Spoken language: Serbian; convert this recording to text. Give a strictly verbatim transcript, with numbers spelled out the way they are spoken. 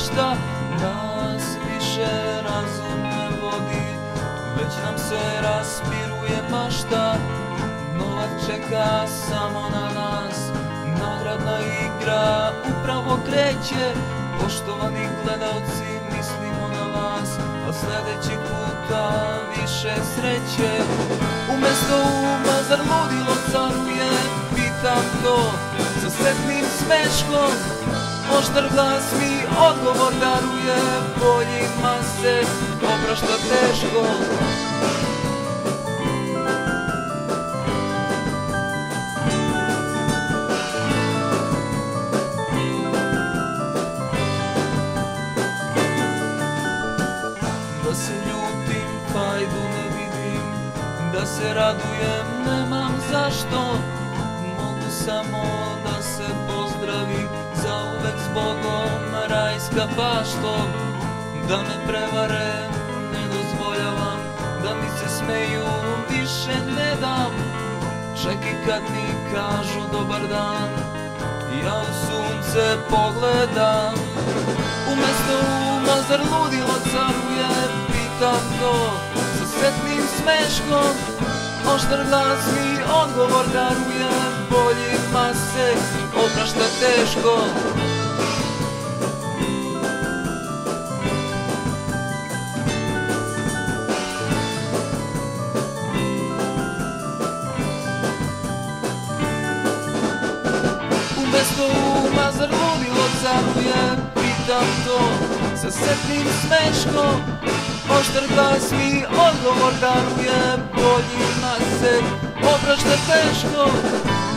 mašta, nas više razum ne vodi, već nam se raspiruje mašta. Novac čeka samo na nas, nagradna igra upravo kreće. Poštovani gledalci, mislimo na vas, a sljedeći puta više sreće. Umesto uma zar ludilo caruje, pitam to sa sretnim smeškom. Oštar glas mi odgovor daruje, boljima se oprašta teško. Da se ljutim, fajdu ne vidim, da se radujem, nemam zašto. Mogu samo da se pozdravim, zauvek s Bogom, rajska bašto. Da me prevare ne dozvoljavam, da mi se smeju više ne dam. Čak i kad mi kažu dobar dan, ja u sunce pogledam. Umesto uma zar ludilo caruje, pitam to sa sretnim smeškom. Oštar glas mi odgovor daruje, boljima se oprašta teško. Umesto uma zar ludilo caruje, pitam to sa sretnim smeškom. Oštar glas mi odgovor daruje, boljima se oprašta teško.